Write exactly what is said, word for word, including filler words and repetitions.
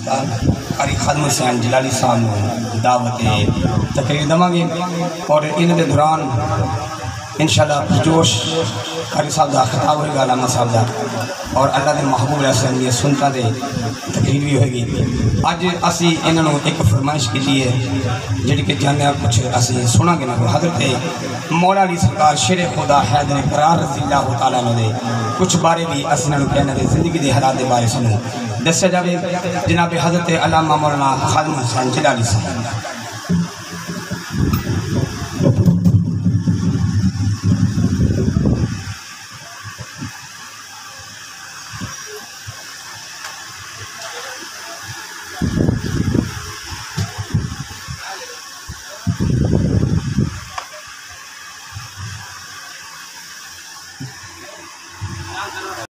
कारी खादम हुसैन जलाली साहब को दावत तकरीर देवांगे और इन दे दौरान इंशाअल्लाह पुरजोश कारी साहब का खिताब होगा अलामा साहब का और अल्लाह के महबूब रहसन दी सुनता दे तकरीर भी होगी। अज असी इन्हों एक फरमाइश की है जी कि जाने कुछ असी सुनांगे ना हजरत मौला अली सरकार शेर खुदा हैदर करार रज़ी अल्लाह तआला दे कुछ बारे भी असी इन्होंने कहने जिंदगी के हालात के बारे सुनो दस्या जाए। जनाब हजरत अल्लामा मौलाना खादम हुसैन जलाली साहब